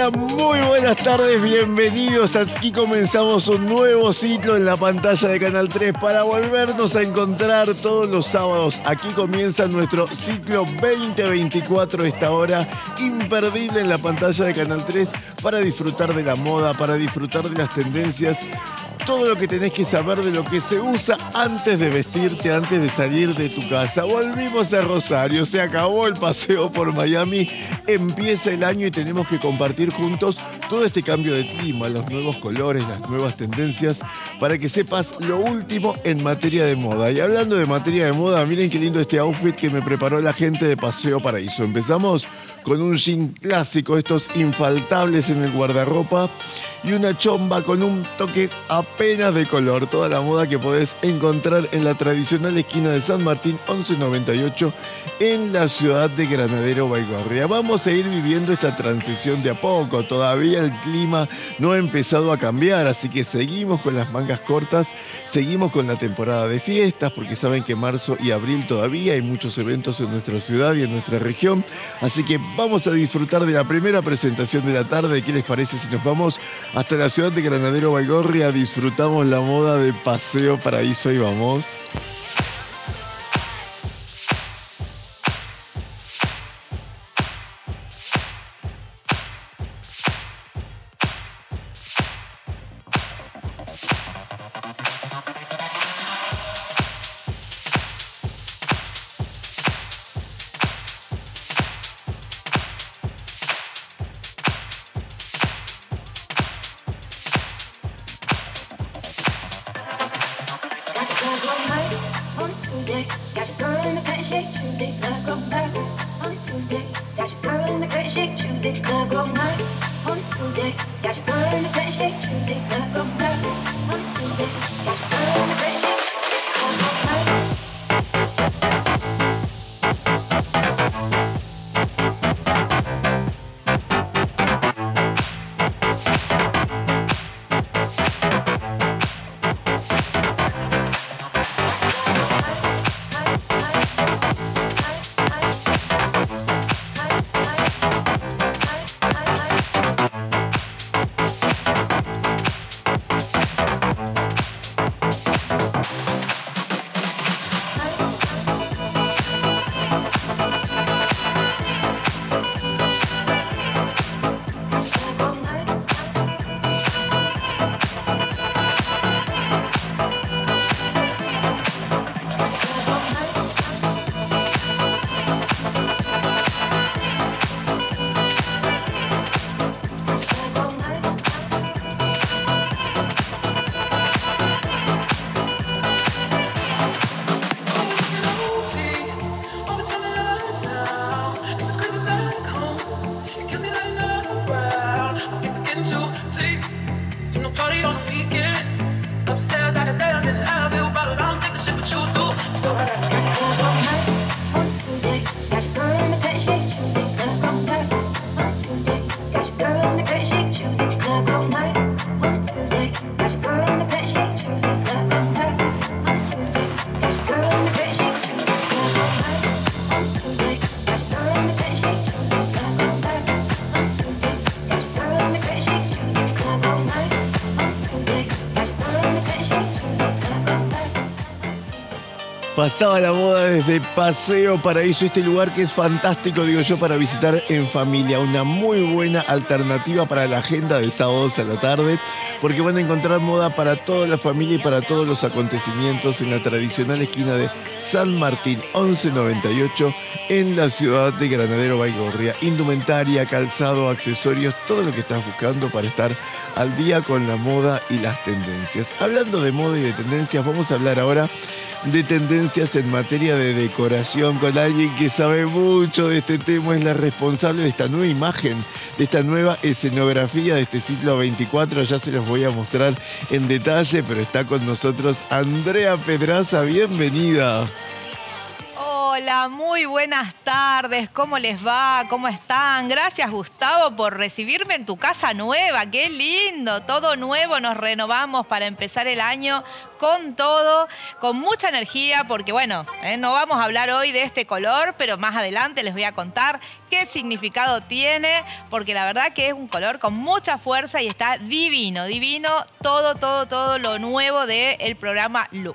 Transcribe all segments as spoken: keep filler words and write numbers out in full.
Hola, muy buenas tardes, bienvenidos. Aquí comenzamos un nuevo ciclo en la pantalla de Canal tres para volvernos a encontrar todos los sábados. Aquí comienza nuestro ciclo veinte veinticuatro, esta hora imperdible en la pantalla de Canal tres para disfrutar de la moda, para disfrutar de las tendencias. Todo lo que tenés que saber de lo que se usa antes de vestirte, antes de salir de tu casa. Volvimos a Rosario, se acabó el paseo por Miami, empieza el año y tenemos que compartir juntos todo este cambio de clima, los nuevos colores, las nuevas tendencias, para que sepas lo último en materia de moda. Y hablando de materia de moda, miren qué lindo este outfit que me preparó la gente de Paseo Paraíso. Empezamos con un jean clásico, estos infaltables en el guardarropa, y una chomba con un toque apenas de color. Toda la moda que podés encontrar en la tradicional esquina de San Martín, once noventa y ocho, en la ciudad de Granadero Baigorria. Vamos a ir viviendo esta transición de a poco. Todavía el clima no ha empezado a cambiar, así que seguimos con las mangas cortas, seguimos con la temporada de fiestas, porque saben que marzo y abril todavía hay muchos eventos en nuestra ciudad y en nuestra región. Así que vamos a disfrutar de la primera presentación de la tarde. ¿Qué les parece si nos vamos hasta la ciudad de Granadero Baigorria? Disfrutamos la moda de Paseo Paraíso. Ahí vamos. Pasaba la moda desde Paseo Paraíso, este lugar que es fantástico, digo yo, para visitar en familia. Una muy buena alternativa para la agenda de sábados a la tarde, porque van a encontrar moda para toda la familia y para todos los acontecimientos en la tradicional esquina de San Martín, once noventa y ocho, en la ciudad de Granadero Baigorria. Indumentaria, calzado, accesorios, todo lo que estás buscando para estar al día con la moda y las tendencias. Hablando de moda y de tendencias, vamos a hablar ahora de tendencias en materia de decoración con alguien que sabe mucho de este tema. Es la responsable de esta nueva imagen, de esta nueva escenografía de este ciclo veinticuatro. Ya se los voy a mostrar en detalle, pero está con nosotros Andrea Pedraza. Bienvenida. Hola, muy buenas tardes. ¿Cómo les va? ¿Cómo están? Gracias, Gustavo, por recibirme en tu casa nueva. ¡Qué lindo! Todo nuevo, nos renovamos para empezar el año con todo, con mucha energía, porque bueno, eh, no vamos a hablar hoy de este color, pero más adelante les voy a contar qué significado tiene, porque la verdad que es un color con mucha fuerza y está divino, divino todo, todo, todo lo nuevo del programa Look.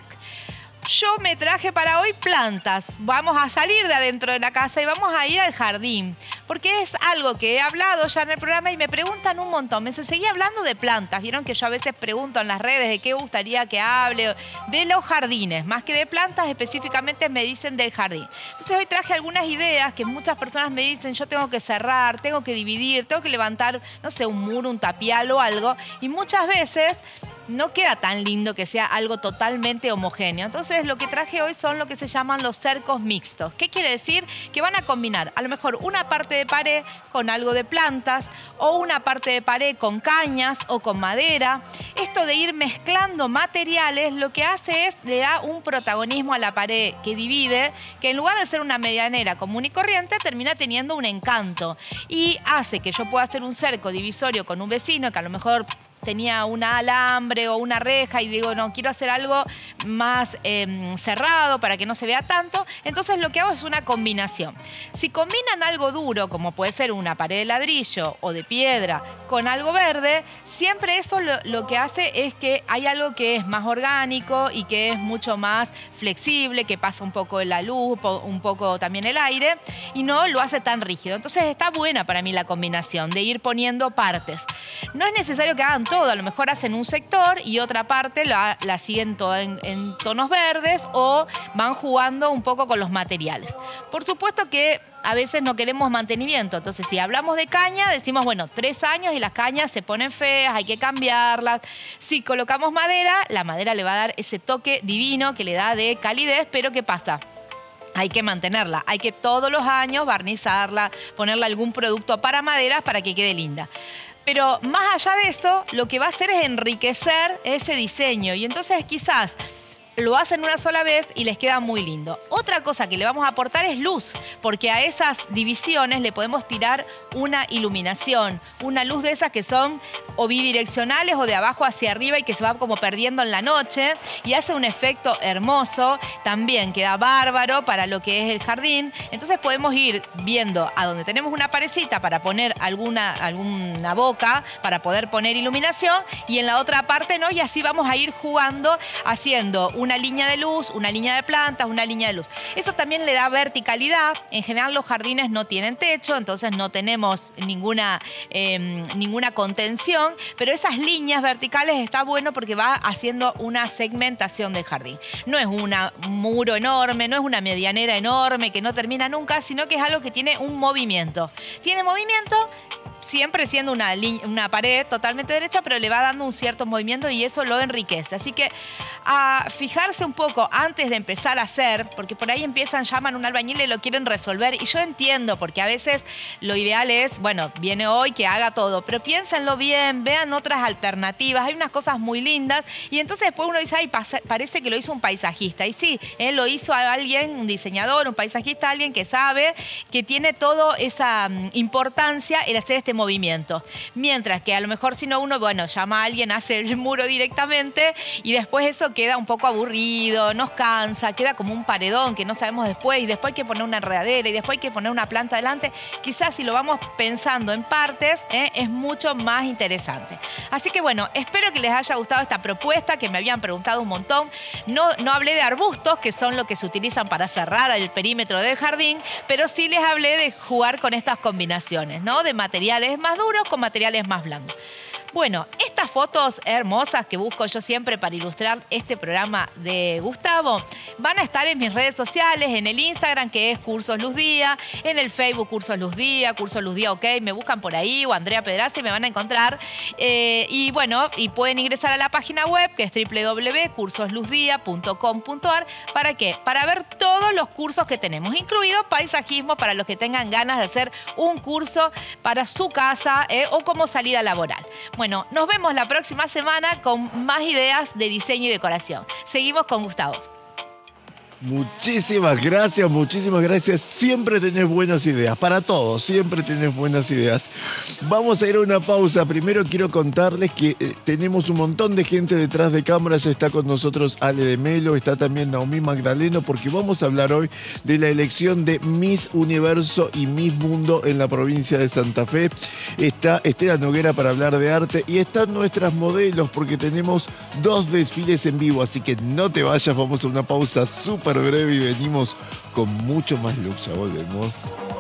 Yo me traje para hoy plantas. Vamos a salir de adentro de la casa y vamos a ir al jardín. Porque es algo que he hablado ya en el programa y me preguntan un montón. Me seguí hablando de plantas. Vieron que yo a veces pregunto en las redes de qué gustaría que hable. De los jardines, más que de plantas, específicamente me dicen del jardín. Entonces hoy traje algunas ideas que muchas personas me dicen, yo tengo que cerrar, tengo que dividir, tengo que levantar, no sé, un muro, un tapial o algo. Y muchas veces no queda tan lindo que sea algo totalmente homogéneo. Entonces lo que traje hoy son lo que se llaman los cercos mixtos. ¿Qué quiere decir? Que van a combinar a lo mejor una parte de pared con algo de plantas o una parte de pared con cañas o con madera. Esto de ir mezclando materiales lo que hace es le da un protagonismo a la pared que divide, que en lugar de ser una medianera común y corriente termina teniendo un encanto y hace que yo pueda hacer un cerco divisorio con un vecino que a lo mejor tenía un alambre o una reja y digo, no, quiero hacer algo más eh, cerrado para que no se vea tanto. Entonces lo que hago es una combinación. Si combinan algo duro, como puede ser una pared de ladrillo o de piedra, con algo verde, siempre eso lo, lo que hace es que hay algo que es más orgánico y que es mucho más flexible, que pasa un poco la luz, un poco también el aire, y no lo hace tan rígido. Entonces está buena para mí la combinación de ir poniendo partes. No es necesario que hagan todo. A lo mejor hacen un sector y otra parte la, la siguen toda en, en tonos verdes o van jugando un poco con los materiales. Por supuesto que a veces no queremos mantenimiento. Entonces, si hablamos de caña, decimos, bueno, tres años y las cañas se ponen feas, hay que cambiarlas. Si colocamos madera, la madera le va a dar ese toque divino que le da de calidez, pero ¿qué pasa? Hay que mantenerla, hay que todos los años barnizarla, ponerle algún producto para maderas para que quede linda. Pero más allá de eso, lo que va a hacer es enriquecer ese diseño y entonces quizás lo hacen una sola vez y les queda muy lindo. Otra cosa que le vamos a aportar es luz, porque a esas divisiones le podemos tirar una iluminación, una luz de esas que son o bidireccionales o de abajo hacia arriba y que se va como perdiendo en la noche y hace un efecto hermoso, también queda bárbaro para lo que es el jardín. Entonces podemos ir viendo a donde tenemos una parecita para poner alguna, alguna boca, para poder poner iluminación y en la otra parte no, y así vamos a ir jugando haciendo un una línea de luz, una línea de plantas, una línea de luz. Eso también le da verticalidad. En general los jardines no tienen techo, entonces no tenemos ninguna, eh, ninguna contención, pero esas líneas verticales está bueno porque va haciendo una segmentación del jardín. No es un muro enorme, no es una medianera enorme que no termina nunca, sino que es algo que tiene un movimiento. Tiene movimiento siempre siendo una, una pared totalmente derecha, pero le va dando un cierto movimiento y eso lo enriquece. Así que a fijarse un poco antes de empezar a hacer, porque por ahí empiezan, llaman a un albañil y lo quieren resolver, y yo entiendo, porque a veces lo ideal es, bueno, viene hoy que haga todo, pero piénsenlo bien, vean otras alternativas, hay unas cosas muy lindas, y entonces después uno dice, ay, parece que lo hizo un paisajista, y sí, él lo hizo a alguien, un diseñador, un paisajista, alguien que sabe, que tiene toda esa um, importancia el hacer este movimiento. Mientras que a lo mejor si no uno, bueno, llama a alguien, hace el muro directamente y después eso queda un poco aburrido, nos cansa, queda como un paredón que no sabemos después y después hay que poner una enredadera y después hay que poner una planta adelante. Quizás si lo vamos pensando en partes, ¿eh? es mucho más interesante. Así que bueno, espero que les haya gustado esta propuesta que me habían preguntado un montón. No, no hablé de arbustos, que son lo que se utilizan para cerrar el perímetro del jardín, pero sí les hablé de jugar con estas combinaciones, ¿no? De materiales más duros con materiales más blandos. Bueno, estas fotos hermosas que busco yo siempre para ilustrar este programa de Gustavo van a estar en mis redes sociales, en el Instagram que es Cursos Luz Día, en el Facebook Cursos Luz Día, Cursos Luz Día OK, me buscan por ahí o Andrea Pedraza y me van a encontrar. Eh, y bueno, y pueden ingresar a la página web que es doble u doble u doble u punto cursos luz día punto com punto a r. ¿Para qué? Para ver todos los cursos que tenemos, incluido paisajismo para los que tengan ganas de hacer un curso para su casa eh, o como salida laboral. Bueno, Bueno, nos vemos la próxima semana con más ideas de diseño y decoración. Seguimos con Gustavo. Muchísimas gracias, muchísimas gracias. Siempre tenés buenas ideas, para todos, siempre tenés buenas ideas. Vamos a ir a una pausa. Primero quiero contarles que eh, tenemos un montón de gente detrás de cámara. Ya está con nosotros Ale de Melo, está también Naomi Magdaleno, porque vamos a hablar hoy de la elección de Miss Universo y Miss Mundo en la provincia de Santa Fe. Está Estela Noguera para hablar de arte y están nuestras modelos porque tenemos dos desfiles en vivo, así que no te vayas, vamos a una pausa súper breve y venimos con mucho más look. Ya volvemos.